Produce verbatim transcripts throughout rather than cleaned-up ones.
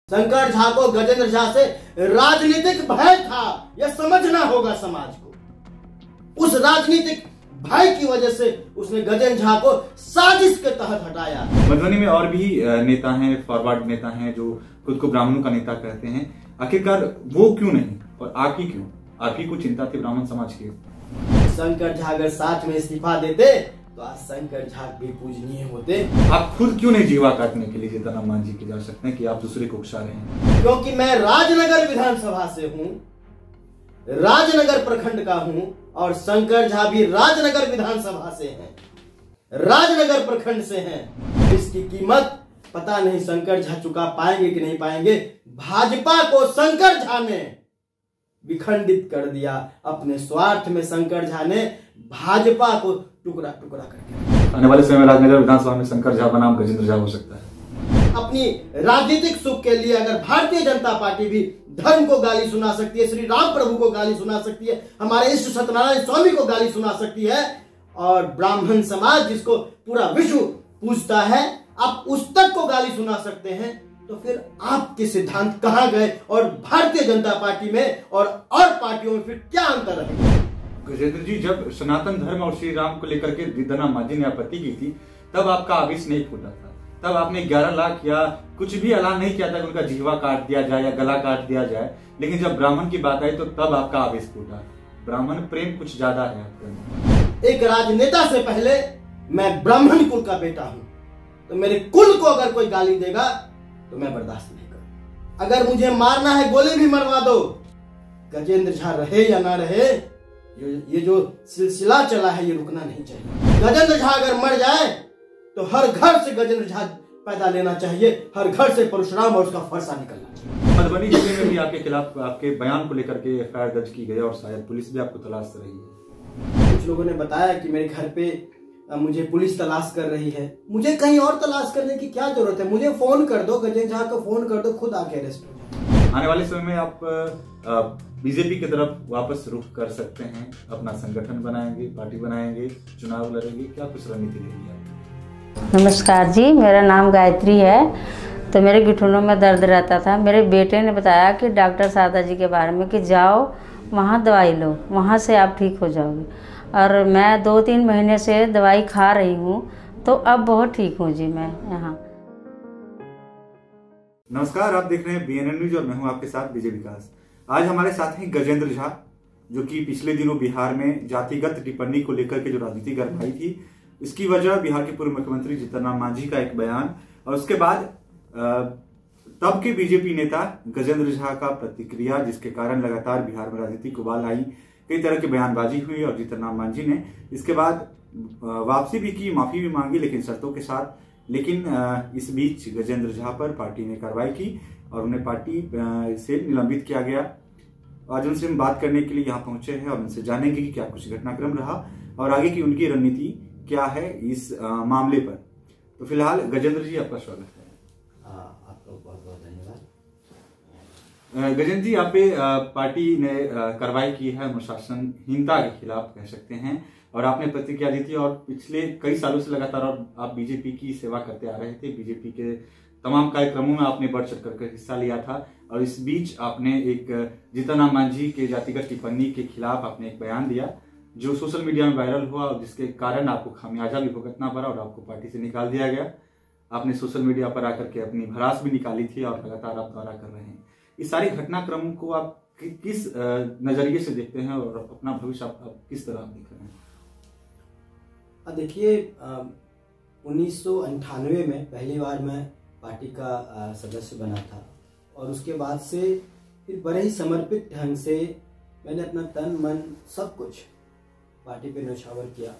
शंकर झा को गजेंद्र झा से राजनीतिक भय था, यह समझना होगा समाज को। उस राजनीतिक भय की वजह से उसने गजेंद्र झा को साजिश के तहत हटाया। मधुबनी में और भी नेता हैं, फॉरवर्ड नेता हैं जो खुद को ब्राह्मणों का नेता कहते हैं। आखिरकार वो क्यों नहीं और आप ही क्यों? आप ही को चिंता थी ब्राह्मण समाज की। शंकर झा अगर साथ में इस्तीफा देते तो आज शंकर झा भी पूजनीय होते। आप खुद क्यों नहीं जीवा काटने के लिए जीतन राम मांझी के जा सकते हैं कि आप दूसरे को उकसा रहे हैं? क्योंकि मैं राजनगर विधानसभा से हूं, राजनगर प्रखंड का हूं और शंकर झा भी राजनगर विधानसभा से हैं, राजनगर प्रखंड से हैं। इसकी कीमत पता नहीं शंकर झा चुका पाएंगे कि नहीं पाएंगे। भाजपा को शंकर झा ने विखंडित कर दिया। अपने स्वार्थ में शंकर झा ने भाजपा को टुकड़ा टुकड़ा करके आने वाले समय में राजनगर विधानसभा में शंकर झा बनाम गजेंद्र झा हो सकता है। अपनी राजनीतिक सुख के लिए अगर भारतीय जनता पार्टी भी धर्म को गाली सुना सकती है, श्री राम प्रभु को गाली सुना सकती है, हमारे इष्ट सत्यनारायण स्वामी को गाली सुना सकती है, और ब्राह्मण समाज जिसको पूरा विश्व पूजता है, आप उस तक को गाली सुना सकते हैं, तो फिर आपके सिद्धांत कहां गए? और भारतीय जनता पार्टी में और और पार्टियों में फिर क्या अंतर है? गजेंद्र जी, जब सनातन धर्म और श्री राम को लेकर के जीतन राम मांझी ने आपत्ति की थी, तब आपका आवेश नहीं फूटा था। तब आपने ग्यारह लाख या कुछ भी ऐलान नहीं किया था कि उनका जीवा काट दिया जाए या गला काट दिया जाए। लेकिन जब ब्राह्मण की बात आई तो तब आपका आवेश फूटा। ब्राह्मण प्रेम कुछ ज्यादा है आपके। एक राजनेता से पहले मैं ब्राह्मण कुल का बेटा हूं, तो मेरे कुल को अगर कोई गाली देगा तो मैं बर्दाश्त नहीं करूं। अगर मुझे मारना है गोली भी मरवा दो। गजेंद्र झा रहे या ना रहे, ये जो सिलसिला चला है ये रुकना नहीं चाहिए। गजेंद्र झा अगर मर जाए तो हर घर से गजेंद्र झा पैदा लेना चाहिए, हर घर से परशुराम और उसका फरसा निकलना चाहिए। मधुबनी जिले में भी आपके खिलाफ आपके बयान को लेकर के एफ आई आर दर्ज की गई और शायद पुलिस भी आपको तलाश रही है। कुछ लोगों ने बताया कि मेरे घर पे मुझे पुलिस तलाश कर रही है। मुझे कहीं और तलाश करने की क्या जरूरत है? मुझे फोन कर दो, गजेंद्र झा को फोन कर दो, खुद आके अरेस्ट हो जाए। आने वाले समय में आप बीजेपी की तरफ वापस रुख कर सकते हैं, अपना संगठन बनाएंगे, पार्टी बनाएंगे, चुनाव लड़ेंगे, क्या कुछ रणनीति रहेगी आपकी? नमस्कार जी, मेरा नाम गायत्री है। तो मेरे घुटनों में दर्द रहता था। मेरे बेटे ने बताया कि डॉक्टर शारदा जी के बारे में कि जाओ वहाँ दवाई लो, वहाँ से आप ठीक हो जाओगे। और मैं दो तीन महीने से दवाई खा रही हूँ, तो अब बहुत ठीक हूँ जी मैं यहाँ। नमस्कार, आप देख रहे हैं बी एन एन न्यूज और मैं हूँ आपके साथ विजय विकास। आज हमारे साथ हैं गजेंद्र झा, जो कि पिछले दिनों बिहार में जातिगत टिप्पणी को लेकर के जो राजनीति गरमाई थी, इसकी वजह बिहार के पूर्व मुख्यमंत्री जीतन राम मांझी का एक बयान और उसके बाद तब के बीजेपी नेता गजेंद्र झा का प्रतिक्रिया, जिसके कारण लगातार बिहार में राजनीति को उबाल आई, कई तरह की बयानबाजी हुई और जीतन राम मांझी ने इसके बाद वापसी भी की, माफी भी मांगी, लेकिन शर्तों के साथ। लेकिन इस बीच गजेंद्र झा पर पार्टी ने कार्रवाई की और उन्हें पार्टी से निलंबित किया गया। आज उनसे हम बात करने के लिए यहाँ पहुंचे हैं और उनसे जानेंगे कि क्या कुछ घटनाक्रम रहा और आगे की उनकी रणनीति क्या है इस मामले पर। तो फिलहाल गजेंद्र जी, आपका स्वागत है। आपका बहुत बहुत धन्यवाद। गजेंद्र जी, आप पे पार्टी ने कार्रवाई की है अनुशासनहीनता के खिलाफ कह सकते हैं, और आपने प्रतिक्रिया दी थी और पिछले कई सालों से लगातार और आप बीजेपी की सेवा करते आ रहे थे। बीजेपी के तमाम कार्यक्रमों में आपने बढ़ चढ़ कर हिस्सा लिया था और इस बीच आपने एक जीतन राम मांझी के जातिगत टिप्पणी के खिलाफ आपने एक बयान दिया जो सोशल मीडिया में वायरल हुआ और जिसके कारण आपको खामियाजा भी भुगतना पड़ा और आपको पार्टी से निकाल दिया गया। आपने सोशल मीडिया पर आकर के अपनी भड़ास भी निकाली थी और लगातार आप दौरा कर रहे हैं। इस सारे घटनाक्रम को आप कि, किस नजरिए से देखते हैं और अपना भविष्य आप, आप किस तरह देख रहे हैं? देखिए, उन्नीस सौ अंठानवे में पहली बार मैं पार्टी का सदस्य बना था और उसके बाद से फिर बड़े ही समर्पित ढंग से मैंने अपना तन मन सब कुछ पार्टी पे न्यौछावर किया।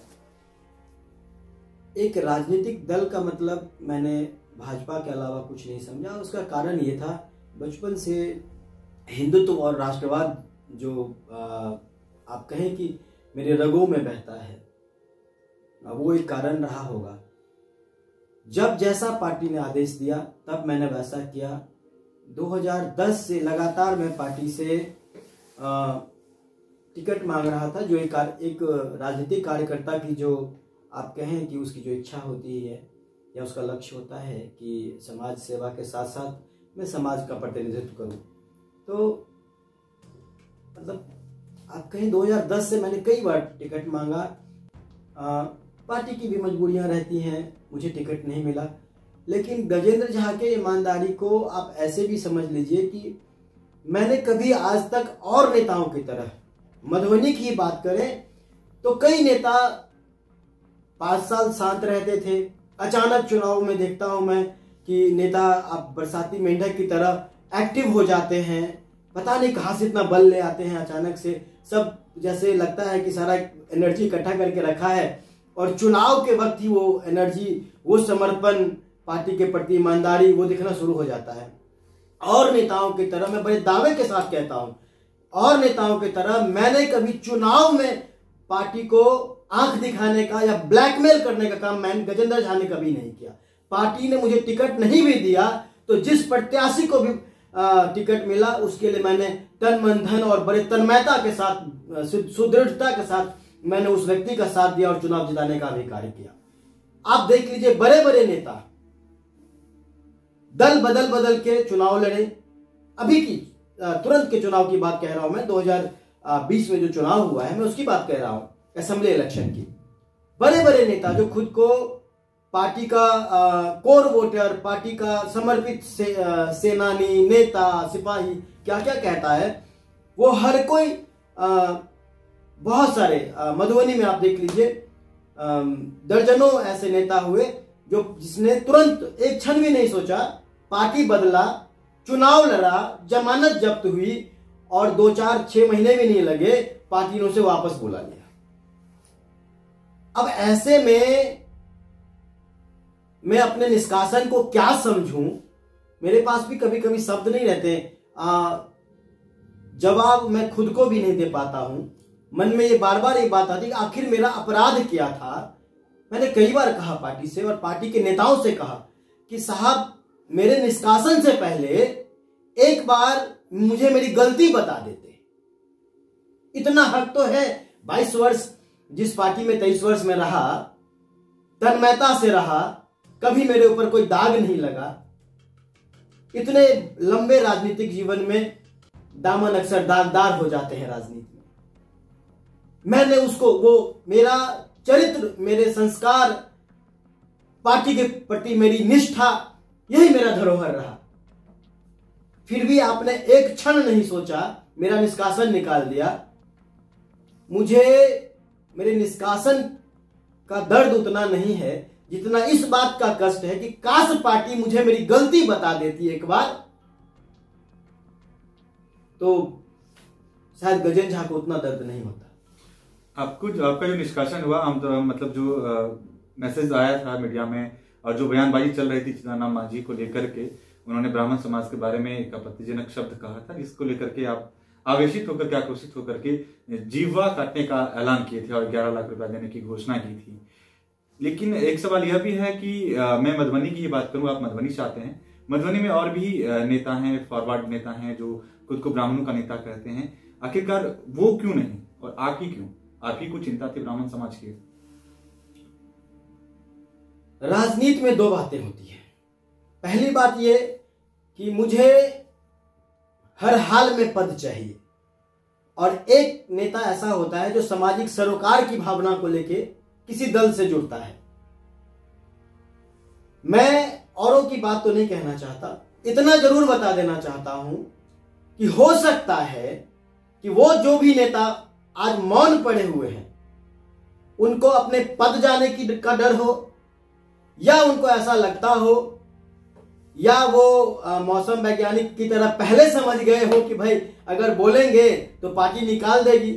एक राजनीतिक दल का मतलब मैंने भाजपा के अलावा कुछ नहीं समझा। उसका कारण ये था, बचपन से हिंदुत्व और राष्ट्रवाद जो आ, आप कहें कि मेरे रगों में बहता है, वो एक कारण रहा होगा। जब जैसा पार्टी ने आदेश दिया तब मैंने वैसा किया। दो हज़ार दस से लगातार मैं पार्टी से आ, टिकट मांग रहा था, जो एक एक राजनीतिक कार्यकर्ता की जो आप कहें कि उसकी जो इच्छा होती है या उसका लक्ष्य होता है कि समाज सेवा के साथ साथ मैं समाज का प्रतिनिधित्व करूं। तो मतलब आप कहें दो हज़ार दस से मैंने कई बार टिकट मांगा, आ, पार्टी की भी मजबूरियां रहती हैं, मुझे टिकट नहीं मिला। लेकिन गजेंद्र झा के ईमानदारी को आप ऐसे भी समझ लीजिए कि मैंने कभी आज तक और नेताओं की तरह, मधुबनी की बात करें तो कई नेता पांच साल शांत रहते थे, अचानक चुनाव में देखता हूं मैं कि नेता आप बरसाती मेंढक की तरह एक्टिव हो जाते हैं, पता नहीं कहां से इतना बल ले आते हैं अचानक से, सब जैसे लगता है कि सारा एनर्जी इकट्ठा करके रखा है और चुनाव के वक्त ही वो एनर्जी, वो समर्पण, पार्टी के प्रति ईमानदारी वो दिखना शुरू हो जाता है। और नेताओं की तरह मैं बड़े दावे के साथ कहता हूं, और नेताओं की तरह मैंने कभी चुनाव में पार्टी को आंख दिखाने का या ब्लैकमेल करने का काम मैंने गजेंद्र झा ने कभी नहीं किया। पार्टी ने मुझे टिकट नहीं भी दिया तो जिस प्रत्याशी को भी टिकट मिला उसके लिए मैंने तन मन धन और बड़े तन्मयता के साथ, सुदृढ़ता के साथ मैंने उस व्यक्ति का साथ दिया और चुनाव जिताने का भी कार्य किया। आप देख लीजिए बड़े बड़े नेता दल बदल बदल के चुनाव लड़े। अभी की तुरंत के चुनाव की बात कह रहा हूं मैं, दो हज़ार बीस में जो चुनाव हुआ है मैं उसकी बात कह रहा हूं, असेंबली इलेक्शन की। बड़े बड़े नेता जो खुद को पार्टी का कोर वोटर, पार्टी का समर्पित से, आ, सेनानी, नेता, सिपाही, क्या क्या कहता है, वो हर कोई आ, बहुत सारे मधुबनी में आप देख लीजिए दर्जनों ऐसे नेता हुए जो जिसने तुरंत एक क्षण भी नहीं सोचा, पार्टी बदला, चुनाव लड़ा, जमानत जब्त हुई और दो चार छह महीने भी नहीं लगे, पार्टी ने उसे वापस बुला लिया। अब ऐसे में मैं अपने निष्कासन को क्या समझूं, मेरे पास भी कभी कभी शब्द नहीं रहते, आ, जवाब मैं खुद को भी नहीं दे पाता हूं। मन में ये बार बार एक बात आती है कि आखिर मेरा अपराध क्या था। मैंने कई बार कहा पार्टी से और पार्टी के नेताओं से कहा कि साहब मेरे निष्कासन से पहले एक बार मुझे मेरी गलती बता देते। इतना हक तो है, बाईस वर्ष जिस पार्टी में तेईस वर्ष में रहा, तन्मयता से रहा, कभी मेरे ऊपर कोई दाग नहीं लगा। इतने लंबे राजनीतिक जीवन में दामन अक्सर दागदार हो जाते हैं राजनीति में। मैंने उसको, वो मेरा चरित्र, मेरे संस्कार, पार्टी के प्रति मेरी निष्ठा, यही मेरा धरोहर रहा। फिर भी आपने एक क्षण नहीं सोचा, मेरा निष्कासन निकाल दिया। मुझे मेरे निष्कासन का दर्द उतना नहीं है जितना इस बात का कष्ट है कि काश पार्टी मुझे मेरी गलती बता देती एक बार, तो शायद गजेंद्र झा को उतना दर्द नहीं होता। आपको आपका जो निष्कासन हुआ, हम तो मतलब जो मैसेज आया था मीडिया में और जो बयानबाजी चल रही थी चिदानंद मांझी को लेकर के, उन्होंने ब्राह्मण समाज के बारे में एक आपत्तिजनक शब्द कहा था, जिसको लेकर के आप आवेशित होकर के, आक्रोशित होकर के जीवा काटने का ऐलान किए थे और ग्यारह लाख रुपया देने की घोषणा की थी। लेकिन एक सवाल यह भी है कि आ, मैं मधुबनी की बात करूं, आप मधुबनी से आते हैं, मधुबनी में और भी नेता हैं, फॉरवर्ड नेता हैं जो खुद को ब्राह्मणों का नेता कहते हैं। आखिरकार वो क्यों नहीं और आप ही क्यों? आप ही को चिंता थी ब्राह्मण समाज की? राजनीति में दो बातें होती हैं। पहली बात यह कि मुझे हर हाल में पद चाहिए, और एक नेता ऐसा होता है जो सामाजिक सरोकार की भावना को लेके किसी दल से जुड़ता है। मैं औरों की बात तो नहीं कहना चाहता, इतना जरूर बता देना चाहता हूं कि हो सकता है कि वो जो भी नेता आज मौन पड़े हुए हैं, उनको अपने पद जाने की का डर हो, या उनको ऐसा लगता हो, या वो आ, मौसम वैज्ञानिक की तरह पहले समझ गए हो कि भाई अगर बोलेंगे तो पार्टी निकाल देगी।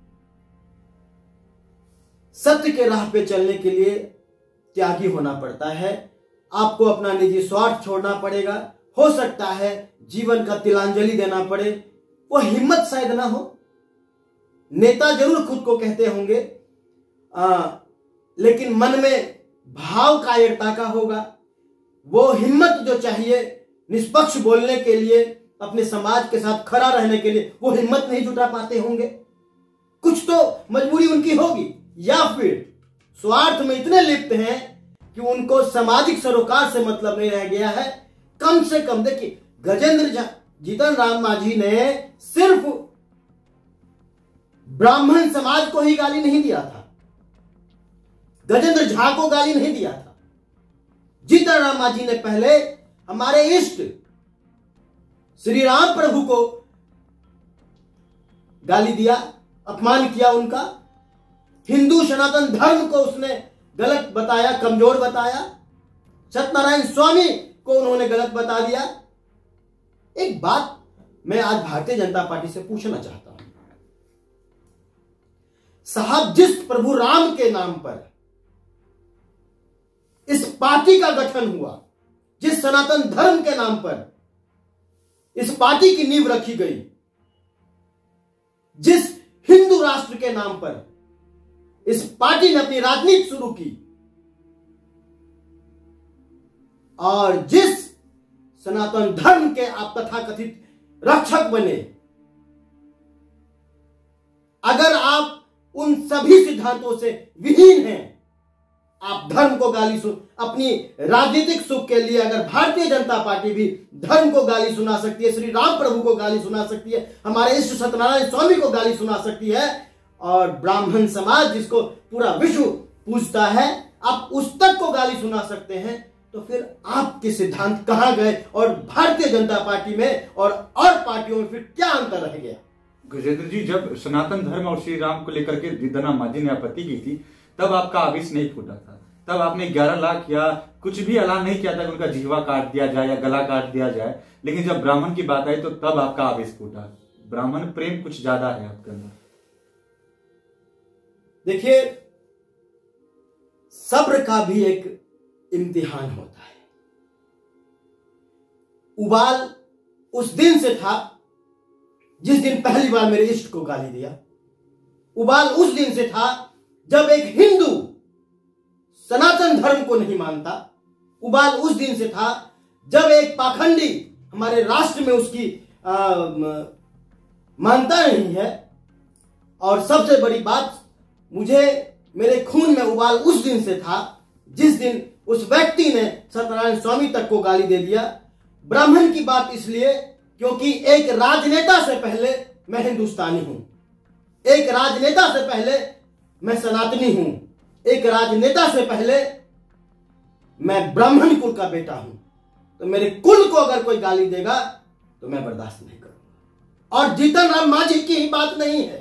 सत्य के राह पे चलने के लिए त्यागी होना पड़ता है, आपको अपना निजी स्वार्थ छोड़ना पड़ेगा, हो सकता है जीवन का तिलांजलि देना पड़े, वो हिम्मत शायद ना हो। नेता जरूर खुद को कहते होंगे, आ, लेकिन मन में भाव कायरता का होगा। वो हिम्मत जो चाहिए निष्पक्ष बोलने के लिए, अपने समाज के साथ खड़ा रहने के लिए, वो हिम्मत नहीं जुटा पाते होंगे। कुछ तो मजबूरी उनकी होगी, या फिर स्वार्थ में इतने लिप्त हैं कि उनको सामाजिक सरोकार से मतलब नहीं रह गया है। कम से कम देखिए, गजेंद्र झा जीतन राम मांझी ने सिर्फ ब्राह्मण समाज को ही गाली नहीं दिया था, गजेंद्र झा को गाली नहीं दिया था। जीतन राम मांझी ने पहले हमारे इष्ट श्री राम प्रभु को गाली दिया, अपमान किया उनका। हिंदू सनातन धर्म को उसने गलत बताया, कमजोर बताया। सत्यनारायण स्वामी को उन्होंने गलत बता दिया। एक बात मैं आज भारतीय जनता पार्टी से पूछना चाहता हूं साहब, जिस प्रभु राम के नाम पर इस पार्टी का गठन हुआ, जिस सनातन धर्म के नाम पर इस पार्टी की नींव रखी गई, जिस हिंदू राष्ट्र के नाम पर इस पार्टी ने अपनी राजनीति शुरू की, और जिस सनातन धर्म के आप तथाकथित रक्षक बने, अगर आप उन सभी सिद्धांतों से विहीन हैं, आप धर्म को गाली सुन, अपनी राजनीतिक सुख के लिए अगर भारतीय जनता पार्टी भी धर्म को गाली सुना सकती है, श्री राम प्रभु को गाली सुना सकती है, हमारे इष्ट सत्यनारायण स्वामी को गाली सुना सकती है, और ब्राह्मण समाज जिसको पूरा विश्व पूजता है, आप उस तक को गाली सुना सकते हैं, तो फिर आपके सिद्धांत कहां गए और भारतीय जनता पार्टी में और और पार्टियों में फिर क्या अंतर रह गया? गजेंद्र जी, जब सनातन धर्म और श्री राम को लेकर के जीतन राम मांझी ने आपत्ति की थी, तब आपका आवेश नहीं फूटा था। तब आपने ग्यारह लाख या कुछ भी ऐलान नहीं किया था कि उनका जीवा काट दिया जाए या गला काट दिया जाए। लेकिन जब ब्राह्मण की बात आई तो तब आपका आवेश फूटा। ब्राह्मण प्रेम कुछ ज्यादा है आपके अंदर। देखिए, सब्र का भी एक इम्तिहान होता है। उबाल उस दिन से था जिस दिन पहली बार मेरे इष्ट को गाली दिया। उबाल उस दिन से था जब एक हिंदू सनातन धर्म को नहीं मानता। उबाल उस दिन से था जब एक पाखंडी हमारे राष्ट्र में उसकी आ, मानता नहीं है। और सबसे बड़ी बात, मुझे मेरे खून में उबाल उस दिन से था जिस दिन उस व्यक्ति ने सत्यनारायण स्वामी तक को गाली दे दिया। ब्राह्मण की बात इसलिए क्योंकि एक राजनेता से पहले मैं हिंदुस्तानी हूं, एक राजनेता से पहले मैं सनातनी हूं, एक राजनेता से पहले मैं ब्राह्मण कुल का बेटा हूं। तो मेरे कुल को अगर कोई गाली देगा तो मैं बर्दाश्त नहीं करूंगा। और जीतन राम मांझी की ही बात नहीं है,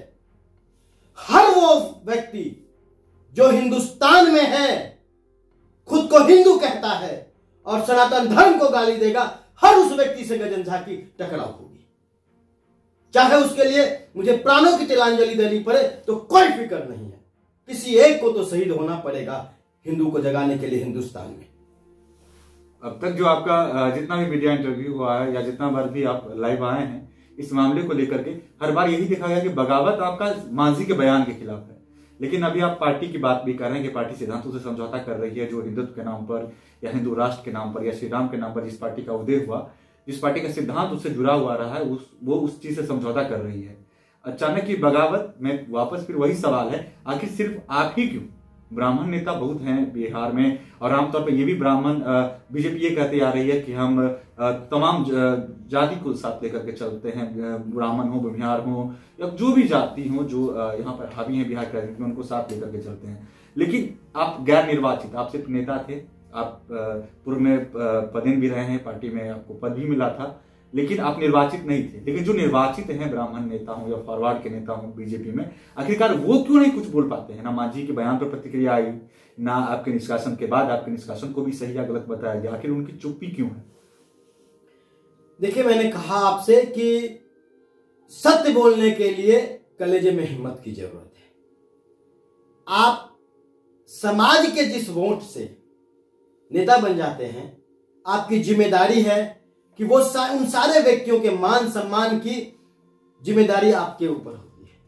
हर वो व्यक्ति जो हिंदुस्तान में है, खुद को हिंदू कहता है और सनातन धर्म को गाली देगा, हर उस व्यक्ति से गजेंद्र झा की टकराव होगी। चाहे उसके लिए मुझे प्राणों की तिलांजलि देनी पड़े तो कोई फिक्र नहीं है। किसी एक को तो शहीद होना पड़ेगा हिंदू को जगाने के लिए हिंदुस्तान में। अब तक जो आपका जितना भी मीडिया इंटरव्यू हुआ है या जितना बार भी आप लाइव आए हैं इस मामले को लेकर के, हर बार यही देखा गया कि बगावत आपका मांझी के बयान के खिलाफ है। लेकिन अभी आप पार्टी की बात भी कर रहे हैं कि पार्टी सिद्धांतों से समझौता कर रही है, जो हिंदुत्व के नाम पर या हिंदू राष्ट्र के नाम पर या श्री राम के नाम पर जिस पार्टी का उदय हुआ, जिस पार्टी का सिद्धांत उससे जुड़ा हुआ रहा है, उस वो उस चीज से समझौता कर रही है। अचानक की बगावत में वापस फिर वही सवाल है, आखिर सिर्फ आप ही क्यों? ब्राह्मण नेता बहुत हैं बिहार में, और आमतौर पर ये भी ब्राह्मण बीजेपी ये कहते आ रही है कि हम तमाम जाति को साथ लेकर के चलते हैं, ब्राह्मण हो, बिहार हो या जो भी जाति हो जो यहाँ पर हावी है बिहार के, उनको साथ लेकर के चलते हैं। लेकिन आप गैर निर्वाचित, आप सिर्फ नेता थे, आप पूर्व में पदेन भी रहे हैं, पार्टी में आपको पद भी मिला था, लेकिन आप निर्वाचित नहीं थे। लेकिन जो निर्वाचित हैं ब्राह्मण नेता हो या फॉरवर्ड के नेता हो बीजेपी में, आखिरकार वो क्यों नहीं कुछ बोल पाते हैं? ना मांझी के बयान पर प्रतिक्रिया आई, ना आपके निष्कासन के बाद आपके निष्कासन को भी सही या गलत बताया गया। आखिर उनकी चुप्पी क्यों है? देखिए, मैंने कहा आपसे कि सत्य बोलने के लिए कलेजे में हिम्मत की जरूरत है। आप समाज के जिस वोट से नेता बन जाते हैं, आपकी जिम्मेदारी है कि वो सा, उन सारे व्यक्तियों के मान सम्मान की जिम्मेदारी आपके ऊपर होती है।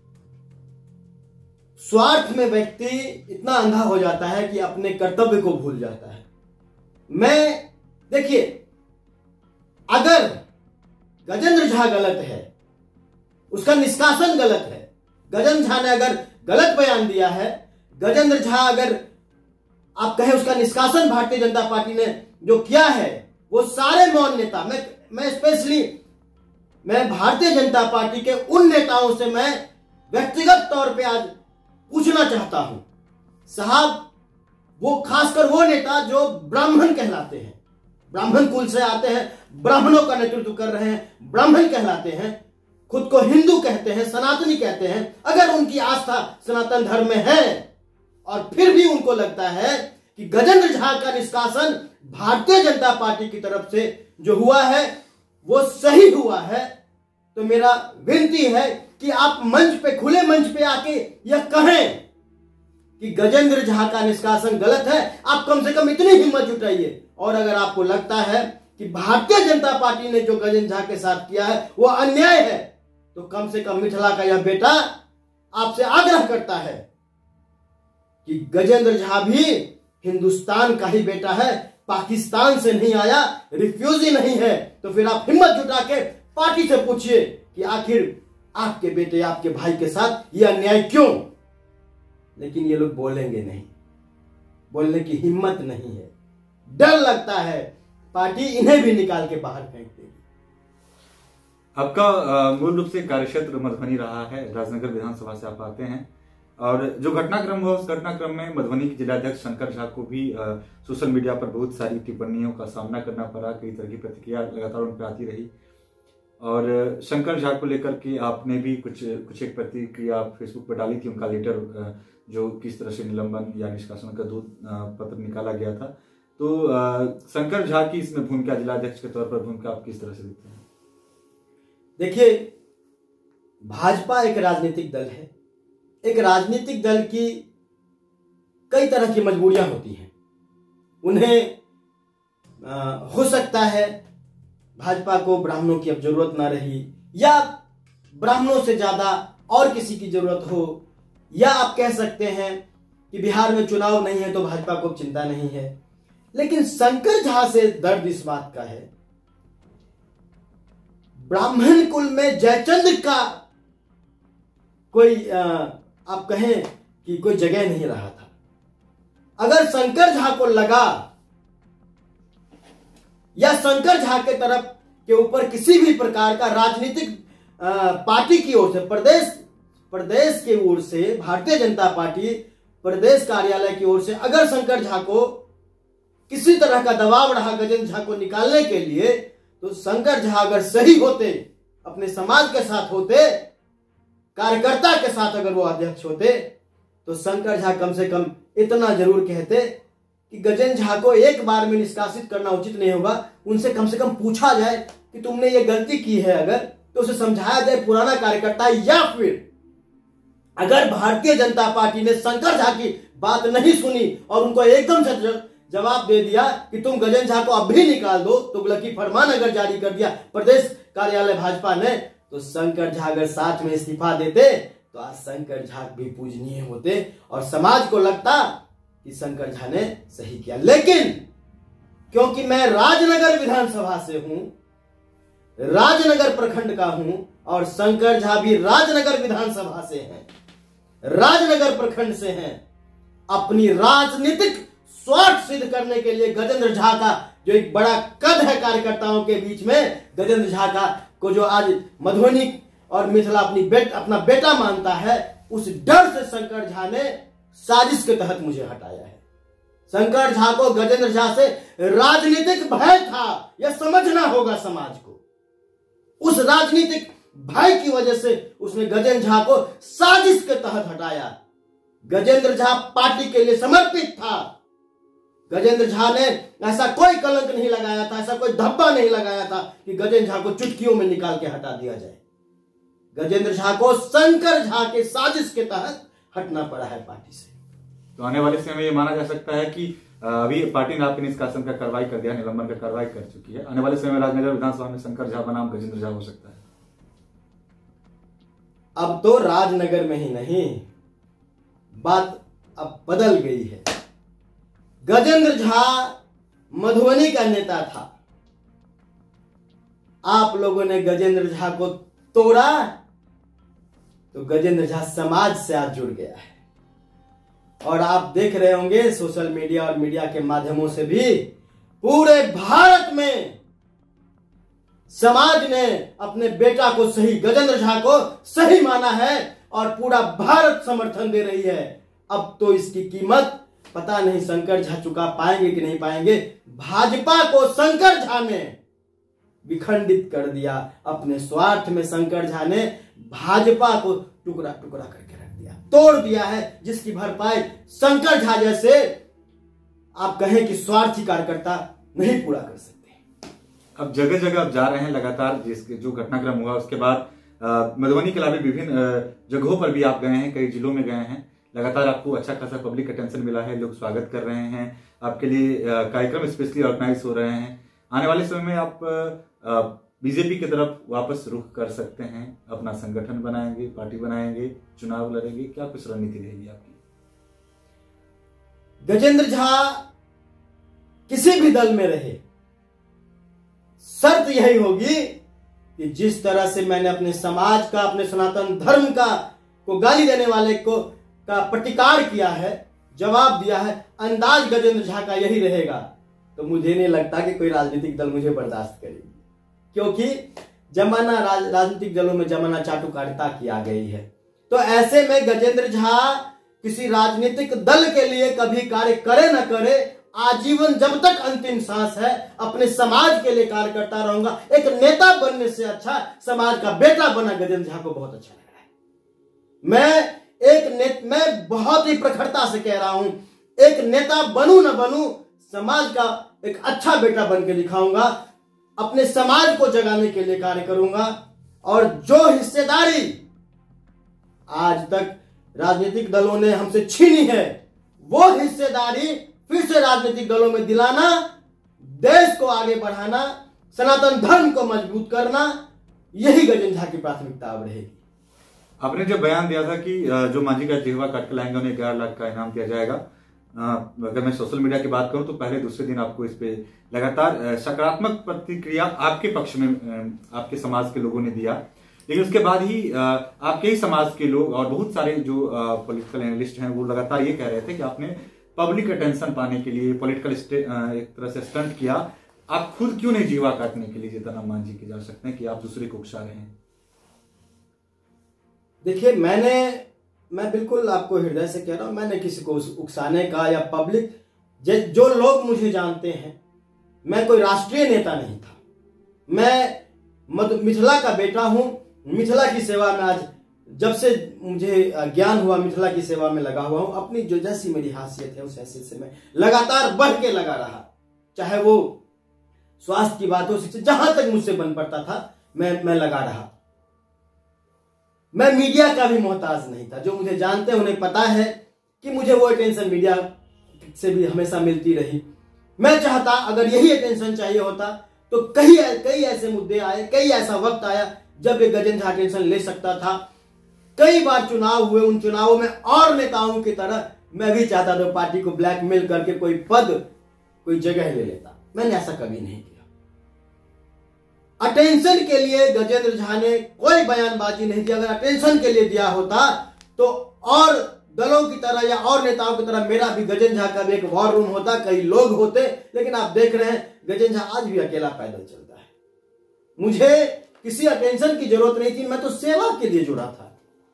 स्वार्थ में व्यक्ति इतना अंधा हो जाता है कि अपने कर्तव्य को भूल जाता है। मैं देखिए, अगर गजेंद्र झा गलत है, उसका निष्कासन गलत है, गजेंद्र झा ने अगर गलत बयान दिया है, गजेंद्र झा अगर आप कहें उसका निष्कासन भारतीय जनता पार्टी ने जो किया है, वो सारे मौन नेता, मैं मैं स्पेशली मैं भारतीय जनता पार्टी के उन नेताओं से मैं व्यक्तिगत तौर पे आज पूछना चाहता हूं, साहब वो खासकर वो नेता जो ब्राह्मण कहलाते हैं, ब्राह्मण कुल से आते हैं, ब्राह्मणों का नेतृत्व कर रहे हैं, ब्राह्मण कहलाते हैं, खुद को हिंदू कहते हैं, सनातनी कहते हैं, अगर उनकी आस्था सनातन धर्म में है और फिर भी उनको लगता है कि गजेंद्र झा का निष्कासन भारतीय जनता पार्टी की तरफ से जो हुआ है वो सही हुआ है, तो मेरा विनती है कि आप मंच पे, खुले मंच पे आके यह कहें कि गजेंद्र झा का निष्कासन गलत है। आप कम से कम इतनी हिम्मत जुटाइए। और अगर आपको लगता है कि भारतीय जनता पार्टी ने जो गजेंद्र झा के साथ किया है वो अन्याय है, तो कम से कम मिथिला का यह बेटा आपसे आग्रह करता है कि गजेंद्र झा भी हिंदुस्तान का ही बेटा है, पाकिस्तान से नहीं आया, रिफ्यूजी नहीं है। तो फिर आप हिम्मत जुटा के पार्टी से पूछिए कि आखिर आपके बेटे, आपके भाई के साथ यह अन्याय क्यों। लेकिन ये लोग बोलेंगे नहीं, बोलने की हिम्मत नहीं है, डर लगता है पार्टी इन्हें भी निकाल के बाहर फेंक देगी। आपका मूल रूप से कार्यक्षेत्र मधुबनी रहा है, राजनगर विधानसभा से आप आते हैं, और जो घटनाक्रम हुआ उस घटनाक्रम में मधुबनी के जिलाध्यक्ष शंकर झा को भी आ, सोशल मीडिया पर बहुत सारी टिप्पणियों का सामना करना पड़ा, कई तरह की प्रतिक्रिया लगातार उन पर आती रही। और शंकर झा को लेकर के आपने भी कुछ कुछ एक प्रतिक्रिया फेसबुक पर डाली थी, उनका लेटर जो किस तरह से निलंबन या निष्कासन का दो पत्र निकाला गया था। तो आ, शंकर झा की इसमें भूमिका, जिलाध्यक्ष के तौर पर भूमिका आप किस तरह से देखते हैं? देखिए, भाजपा एक राजनीतिक दल है। एक राजनीतिक दल की कई तरह की मजबूरियां होती हैं। उन्हें आ, हो सकता है भाजपा को ब्राह्मणों की अब जरूरत ना रही, या ब्राह्मणों से ज्यादा और किसी की जरूरत हो, या आप कह सकते हैं कि बिहार में चुनाव नहीं है तो भाजपा को चिंता नहीं है। लेकिन शंकर झा से दर्द इस बात का है, ब्राह्मण कुल में जयचंद्र का कोई आ, आप कहें कि कोई जगह नहीं रहा था। अगर शंकर झा को लगा या शंकर झा के तरफ के ऊपर किसी भी प्रकार का राजनीतिक पार्टी की ओर से, प्रदेश प्रदेश की ओर से, भारतीय जनता पार्टी प्रदेश कार्यालय की ओर से अगर शंकर झा को किसी तरह का दबाव रहा गजेंद्र झा को निकालने के लिए, तो शंकर झा अगर सही होते, अपने समाज के साथ होते, कार्यकर्ता के साथ अगर वो अध्यक्ष होते, तो शंकर झा कम से कम इतना जरूर कहते कि गजेंद्र झा को एक बार में निष्कासित करना उचित नहीं होगा। उनसे कम से कम पूछा जाए कि तुमने ये गलती की है अगर, तो उसे समझाया जाए पुराना कार्यकर्ता, या फिर अगर भारतीय जनता पार्टी ने शंकर झा की बात नहीं सुनी और उनको एकदम से जवाब दे दिया कि तुम गजेंद्र झा को अब भी निकाल दो, तुगलकी फरमान अगर जारी कर दिया प्रदेश कार्यालय भाजपा ने, तो शंकर झा अगर साथ में इस्तीफा देते तो आज शंकर झा भी पूजनीय होते और समाज को लगता कि शंकर झा ने सही किया। लेकिन क्योंकि मैं राजनगर विधानसभा से हूं, राजनगर प्रखंड का हूं, और शंकर झा भी राजनगर विधानसभा से हैं, राजनगर प्रखंड से हैं, अपनी राजनीतिक स्वार्थ सिद्ध करने के लिए गजेंद्र झा का जो एक बड़ा कद है कार्यकर्ताओं के बीच में, गजेंद्र झा का को जो आज मधुबनी और मिथिला अपनी बेट अपना बेटा मानता है, उस डर से शंकर झा ने साजिश के तहत मुझे हटाया है। शंकर झा को गजेंद्र झा से राजनीतिक भय था, यह समझना होगा समाज को। उस राजनीतिक भय की वजह से उसने गजेंद्र झा को साजिश के तहत हटाया। गजेंद्र झा पार्टी के लिए समर्पित था। गजेंद्र झा ने ऐसा कोई कलंक नहीं लगाया था, ऐसा कोई धब्बा नहीं लगाया था कि गजेंद्र झा को चुटकियों में निकाल के हटा दिया जाए। गजेंद्र झा को शंकर झा के साजिश के तहत हटना पड़ा है पार्टी से। तो आने वाले समय में ये माना जा सकता है कि अभी पार्टी ने आपके निष्कासन का कार्रवाई कर दिया, निलंबन का कार्रवाई कर चुकी है। आने वाले समय में राजनगर विधानसभा में शंकर झा बनाम गजेंद्र झा हो सकता है। अब तो राजनगर में ही नहीं, बात अब बदल गई है। गजेंद्र झा मधुबनी का नेता था, आप लोगों ने गजेंद्र झा को तोड़ा, तो गजेंद्र झा समाज से आज जुड़ गया है। और आप देख रहे होंगे सोशल मीडिया और मीडिया के माध्यमों से भी पूरे भारत में समाज ने अपने बेटा को सही, गजेंद्र झा को सही माना है और पूरा भारत समर्थन दे रही है। अब तो इसकी कीमत पता नहीं शंकर झा चुका पाएंगे कि नहीं पाएंगे। भाजपा को शंकर झा ने विखंडित कर दिया। अपने स्वार्थ में शंकर झा ने भाजपा को टुकड़ा टुकड़ा करके रख दिया, तोड़ दिया है, जिसकी भरपाई शंकर झा जैसे आप कहें कि स्वार्थी कार्यकर्ता नहीं पूरा कर सकते। अब जगह जगह आप जा रहे हैं लगातार, जिसके जो घटनाक्रम हुआ उसके बाद मधुबनी के अलावा विभिन्न जगहों पर भी आप गए हैं, कई जिलों में गए हैं। लगातार आपको अच्छा खासा पब्लिक अटेंशन मिला है, लोग स्वागत कर रहे हैं, आपके लिए कार्यक्रम स्पेशली ऑर्गेनाइज हो रहे हैं। आने वाले समय में आप बीजेपी की तरफ वापस रुख कर सकते हैं, अपना संगठन बनाएंगे, पार्टी बनाएंगे, चुनाव लड़ेंगे, क्या कुछ रणनीति रहेगी आपकी? गजेंद्र झा किसी भी दल में रहे, शर्त यही होगी कि जिस तरह से मैंने अपने समाज का, अपने सनातन धर्म का को गाली देने वाले को का प्रतिकार किया है, जवाब दिया है, अंदाज गजेंद्र झा का यही रहेगा, तो मुझे नहीं लगता कि कोई राजनीतिक दल मुझे बर्दाश्त करेगी। क्योंकि जमाना राज, राजनीतिक दलों में जमाना चाटुकारिता की आ गई है। तो ऐसे में गजेंद्र झा किसी राजनीतिक दल के लिए कभी कार्य करे न करे, आजीवन जब तक अंतिम सांस है अपने समाज के लिए कार्य करता रहूंगा। एक नेता बनने से अच्छा समाज का बेटा बना गजेंद्र झा को बहुत अच्छा लग रहा है। मैं एक नेता, मैं बहुत ही प्रखरता से कह रहा हूं, एक नेता बनूं न बनूं, समाज का एक अच्छा बेटा बन के दिखाऊंगा, अपने समाज को जगाने के लिए कार्य करूंगा। और जो हिस्सेदारी आज तक राजनीतिक दलों ने हमसे छीनी है, वो हिस्सेदारी फिर से राजनीतिक दलों में दिलाना, देश को आगे बढ़ाना, सनातन धर्म को मजबूत करना, यही गजेंद्र झा की प्राथमिकता अब रहेगी। आपने जो बयान दिया था कि जो मांझी का जिहवा काट के लाएंगे उन्हें ग्यारह लाख का इनाम दिया जाएगा, अगर मैं सोशल मीडिया की बात करूं तो पहले दूसरे दिन आपको इस पे लगातार सकारात्मक प्रतिक्रिया आपके पक्ष में आपके समाज के लोगों ने दिया, लेकिन उसके बाद ही आपके ही समाज के लोग और बहुत सारे जो पॉलिटिकल एनालिस्ट हैं वो लगातार ये कह रहे थे कि आपने पब्लिक अटेंशन पाने के लिए पॉलिटिकल एक तरह से स्टंट किया। आप खुद क्यों नहीं जीवा काटने के लिए जितना मांझी के जा सकते हैं कि आप दूसरे को उकसा रहे हैं? देखिए, मैंने मैं बिल्कुल आपको हृदय से कह रहा हूं, मैंने किसी को उकसाने का या पब्लिक, जो लोग मुझे जानते हैं, मैं कोई राष्ट्रीय नेता नहीं था। मैं मिथिला का बेटा हूं, मिथिला की सेवा में आज जब से मुझे ज्ञान हुआ मिथिला की सेवा में लगा हुआ हूं। अपनी जो जैसी मेरी हैसियत है उस हैसियत से मैं लगातार बढ़ के लगा रहा, चाहे वो स्वास्थ्य की बात हो, शिक्षा, जहां तक मुझसे बन पड़ता था मैं मैं लगा रहा। मैं मीडिया का भी मोहताज नहीं था। जो मुझे जानते हैं उन्हें पता है कि मुझे वो अटेंशन मीडिया से भी हमेशा मिलती रही। मैं चाहता अगर यही अटेंशन चाहिए होता तो कई कई ऐसे मुद्दे आए, कई ऐसा वक्त आया जब ये गजेंद्र झा अटेंशन ले सकता था। कई बार चुनाव हुए, उन चुनावों में और नेताओं की तरह मैं भी चाहता था पार्टी को ब्लैकमेल करके कोई पद, कोई जगह ले लेता। मैंने ऐसा कभी नहीं किया। अटेंशन के लिए गजेंद्र झा ने कोई बयानबाजी नहीं दिया। अगर अटेंशन के लिए दिया होता तो और दलों की तरह या और नेताओं की तरह मेरा भी, गजेंद्र झा का भी एक वॉर रूम होता, कई लोग होते। लेकिन आप देख रहे हैं गजेंद्र झा आज भी अकेला पैदल चलता है। मुझे किसी अटेंशन की जरूरत नहीं थी, मैं तो सेवा के लिए जुड़ा था।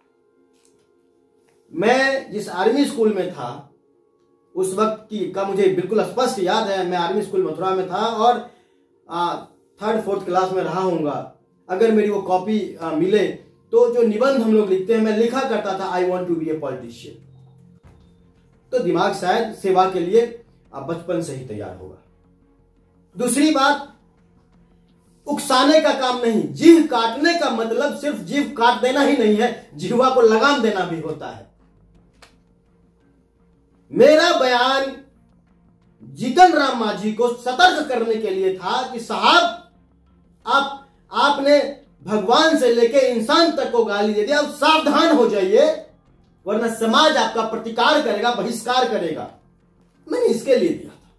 मैं जिस आर्मी स्कूल में था उस वक्त की का मुझे बिल्कुल स्पष्ट याद है। मैं आर्मी स्कूल मथुरा में था और आ, थर्ड फोर्थ क्लास में रहा हूँगा। अगर मेरी वो कॉपी मिले तो जो निबंध हम लोग लिखते हैं, मैं लिखा करता था I want to be a politician. तो दिमाग शायद सेवा के लिए आप बचपन से ही तैयार होगा। दूसरी बात, उकसाने का काम नहीं, जीभ काटने का मतलब सिर्फ जीभ काट देना ही नहीं है, जीवा को लगाम देना भी होता है। मेरा बयान जीतन राम मांझी को सतर्क करने के लिए था कि साहब आप आपने भगवान से लेके इंसान तक को गाली दे दिया, अब सावधान हो जाइए वरना समाज आपका प्रतिकार करेगा, बहिष्कार करेगा। मैंने इसके लिए दिया था।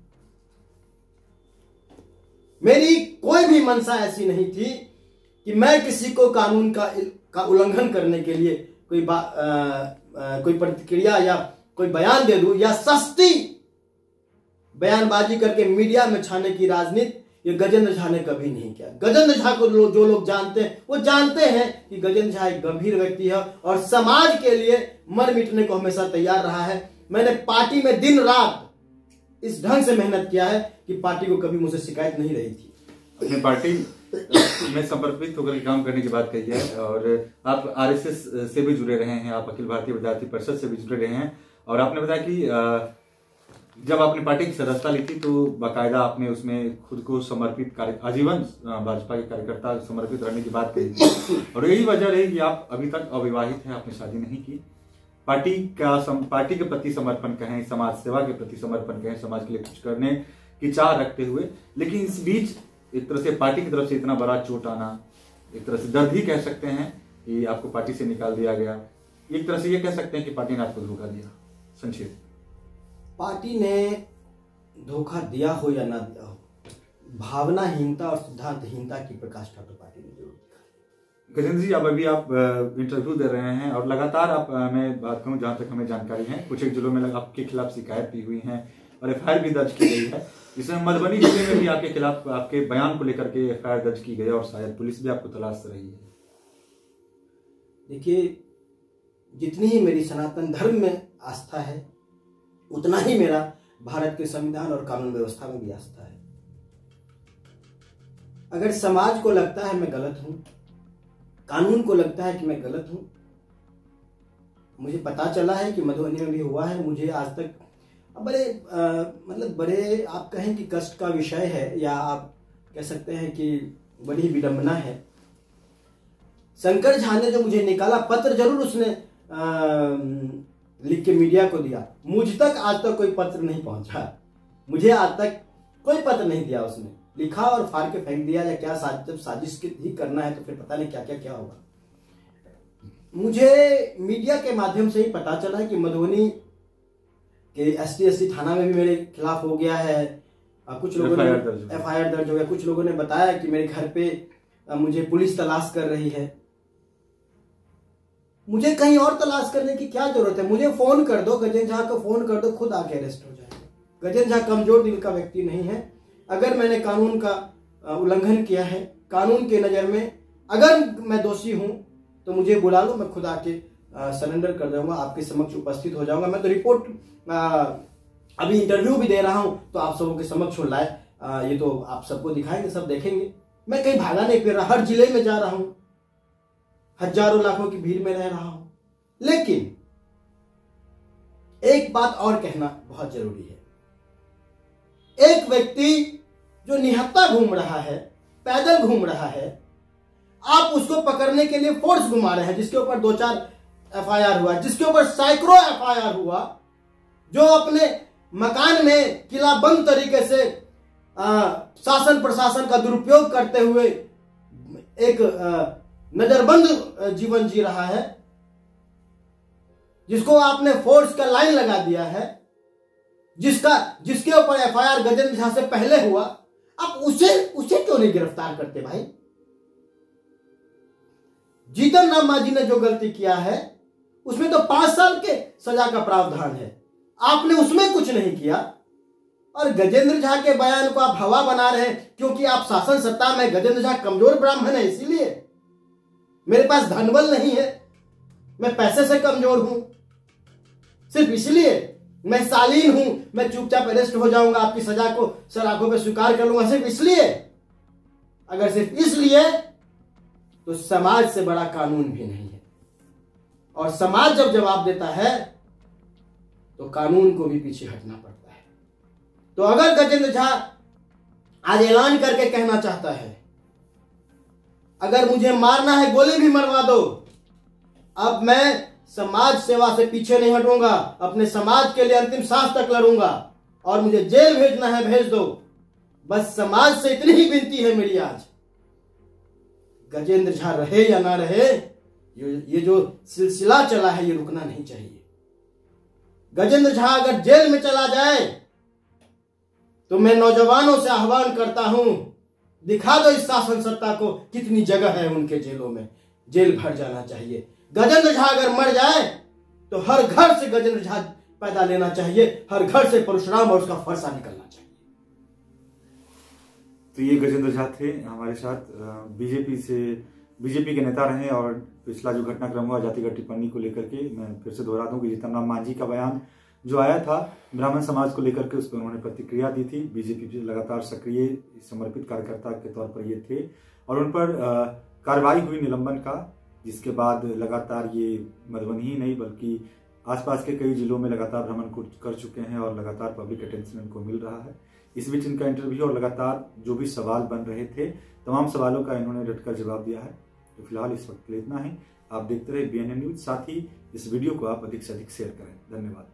मेरी कोई भी मंशा ऐसी नहीं थी कि मैं किसी को कानून का का उल्लंघन करने के लिए कोई बा, आ, आ, कोई प्रतिक्रिया या कोई बयान दे दूं या सस्ती बयानबाजी करके मीडिया में छाने की राजनीति ये गजेंद्र झा ने कभी नहीं किया। गजेंद्र झा को लो, जो लोग जानते हैं वो जानते हैं कि गजेंद्र झा एक गंभीर व्यक्ति है और समाज के लिए मर मिटने को हमेशा तैयार रहा है। मैंने पार्टी में दिन रात इस ढंग से मेहनत किया है कि पार्टी को कभी मुझसे शिकायत नहीं रही थी। अपनी पार्टी में समर्पित होकर काम करने की बात कही है और आप आरएसएस से भी जुड़े रहे हैं, आप अखिल भारतीय विद्यार्थी परिषद से भी जुड़े रहे हैं और आपने बताया कि जब आपने पार्टी की सदस्यता ली थी तो बाकायदा आपने उसमें खुद को समर्पित कार्य आजीवन भाजपा के कार्यकर्ता समर्पित रहने की बात कही थी और यही वजह रही कि आप अभी तक अविवाहित हैं, आपने शादी नहीं की। पार्टी का सम, पार्टी के प्रति समर्पण कहें, समाज सेवा के प्रति समर्पण कहें, समाज के लिए कुछ करने की चाह रखते हुए, लेकिन इस बीच एक तरह से पार्टी की तरफ से इतना बड़ा चोट आना, एक तरह से दर्द ही कह सकते हैं कि आपको पार्टी से निकाल दिया गया, एक तरह से ये कह सकते हैं कि पार्टी ने आपको धोखा दिया। संक्षेप, पार्टी ने धोखा दिया हो या ना दिया हो, भावनाहीनता और सिद्धांतहीनता की प्रकाष्ठा तो पार्टी ने जरूर दिखाई। गजेंद्र जी, अब अभी आप इंटरव्यू दे रहे हैं और लगातार आप, मैं बात करूं जहां तक हमें जानकारी है, कुछ एक जिलों में आपके खिलाफ शिकायत भी हुई है और एफ आई आर भी दर्ज की गई है, जिसमें मधुबनी जिले में भी आपके खिलाफ आपके बयान को लेकर के एफ आई आर दर्ज की गई और शायद पुलिस भी आपको तलाश रही है। देखिए, जितनी ही मेरी सनातन धर्म में आस्था है उतना ही मेरा भारत के संविधान और कानून व्यवस्था में भी आस्था है। अगर समाज को लगता है मैं गलत हूं, कानून को लगता है कि मैं गलत हूं, मुझे पता चला है कि मधुबनी में भी हुआ है, मुझे आज तक बड़े आ, मतलब बड़े आप कहें कि कष्ट का विषय है या आप कह सकते हैं कि बड़ी विडंबना है। शंकर झा ने जो मुझे निकाला, पत्र जरूर उसने आ, लिख के मीडिया को दिया, मुझ तक आज तक कोई पत्र नहीं पहुंचा, मुझे आज तक कोई पत्र नहीं दिया। उसने लिखा और फाड़ के फेंक दिया या क्या, साज, जब साजिश ही करना है तो फिर पता नहीं क्या क्या क्या होगा। मुझे मीडिया के माध्यम से ही पता चला है कि मधुबनी के एस टी एस सी थाना में भी मेरे खिलाफ हो गया है, कुछ लोगों ने एफ आई आर दर्ज हो गया, कुछ लोगों ने बताया कि मेरे घर पे मुझे पुलिस तलाश कर रही है। मुझे कहीं और तलाश करने की क्या जरूरत है? मुझे फोन कर दो, गजेंद्र झा को फोन कर दो, खुद आके अरेस्ट हो जाएगा। गजेंद्र झा कमजोर दिल का व्यक्ति नहीं है। अगर मैंने कानून का उल्लंघन किया है, कानून के नजर में अगर मैं दोषी हूं तो मुझे बुला लो, मैं खुद आके सरेंडर कर दूंगा, आपके समक्ष उपस्थित हो जाऊंगा। मैं तो रिपोर्ट आ, अभी इंटरव्यू भी दे रहा हूं तो आप सबों के समक्ष लाए, ये तो आप सबको दिखाएंगे, सब देखेंगे। मैं कहीं भागा नहीं फिर रहा, हर जिले में जा रहा हूं, हजारों लाखों की भीड़ में रह रहा हूं। लेकिन एक बात और कहना बहुत जरूरी है। एक व्यक्ति जो निहत्था घूम रहा है, पैदल घूम रहा है, आप उसको पकड़ने के लिए फोर्स घुमा रहे हैं, जिसके ऊपर दो चार एफ आई आर हुआ, जिसके ऊपर सैकड़ों एफ आई आर हुआ, जो अपने मकान में किलाबंद तरीके से आ, शासन प्रशासन का दुरुपयोग करते हुए एक आ, नजरबंद जीवन जी रहा है, जिसको आपने फोर्स का लाइन लगा दिया है, जिसका जिसके ऊपर F I R Gajendra Jha से पहले हुआ, आप उसे उसे क्यों नहीं गिरफ्तार करते भाई? जीतन राम मांझी ने जो गलती किया है उसमें तो पांच साल के सजा का प्रावधान है, आपने उसमें कुछ नहीं किया। और गजेंद्र झा के बयान को आप हवा बना रहे हैं क्योंकि आप शासन सत्ता में, गजेंद्र झा कमजोर ब्राह्मण है, इसीलिए मेरे पास धनबल नहीं है, मैं पैसे से कमजोर हूं, सिर्फ इसलिए मैं शालीन हूं, मैं चुपचाप अरेस्ट हो जाऊंगा, आपकी सजा को सर आंखों पे स्वीकार कर लूंगा, सिर्फ इसलिए। अगर सिर्फ इसलिए तो समाज से बड़ा कानून भी नहीं है, और समाज जब जवाब देता है तो कानून को भी पीछे हटना पड़ता है। तो अगर गजेंद्र झा आज ऐलान करके कहना चाहता है, अगर मुझे मारना है गोली भी मरवा दो, अब मैं समाज सेवा से पीछे नहीं हटूंगा, अपने समाज के लिए अंतिम सांस तक लड़ूंगा, और मुझे जेल भेजना है भेज दो, बस समाज से इतनी ही विनती है मेरी आज। गजेंद्र झा रहे या ना रहे, ये जो सिलसिला चला है ये रुकना नहीं चाहिए। गजेंद्र झा अगर जेल में चला जाए तो मैं नौजवानों से आह्वान करता हूं, दिखा दो इस शासन सत्ता को कितनी जगह है उनके जेलों में, जेल भर जाना चाहिए। गजेंद्र झा अगर मर जाए तो हर घर से गजेंद्र झा पैदा लेना चाहिए, हर घर से परशुराम और उसका फरसा निकलना चाहिए। तो ये गजेंद्र झा थे हमारे साथ, बीजेपी से बीजेपी के नेता रहे और पिछला जो घटनाक्रम हुआ जातिगत टिप्पणी को लेकर के, मैं फिर से दोहरा दूं कि जीतन राम मांझी का बयान जो आया था ब्राह्मण समाज को लेकर के, उस पर उन्होंने प्रतिक्रिया दी थी। बीजेपी के लगातार सक्रिय समर्पित कार्यकर्ता के तौर पर ये थे और उन पर कार्रवाई हुई निलंबन का, जिसके बाद लगातार ये मधुबनी ही नहीं बल्कि आसपास के कई जिलों में लगातार भ्रमण कर चुके हैं और लगातार पब्लिक अटेंशन इनको मिल रहा है। इस बीच इनका इंटरव्यू और लगातार जो भी सवाल बन रहे थे, तमाम सवालों का इन्होंने डटकर जवाब दिया है। तो फिलहाल इस वक्त के लिए इतना ही। आप देखते रहे बी एन एन न्यूज, साथ ही इस वीडियो को आप अधिक से अधिक शेयर करें। धन्यवाद।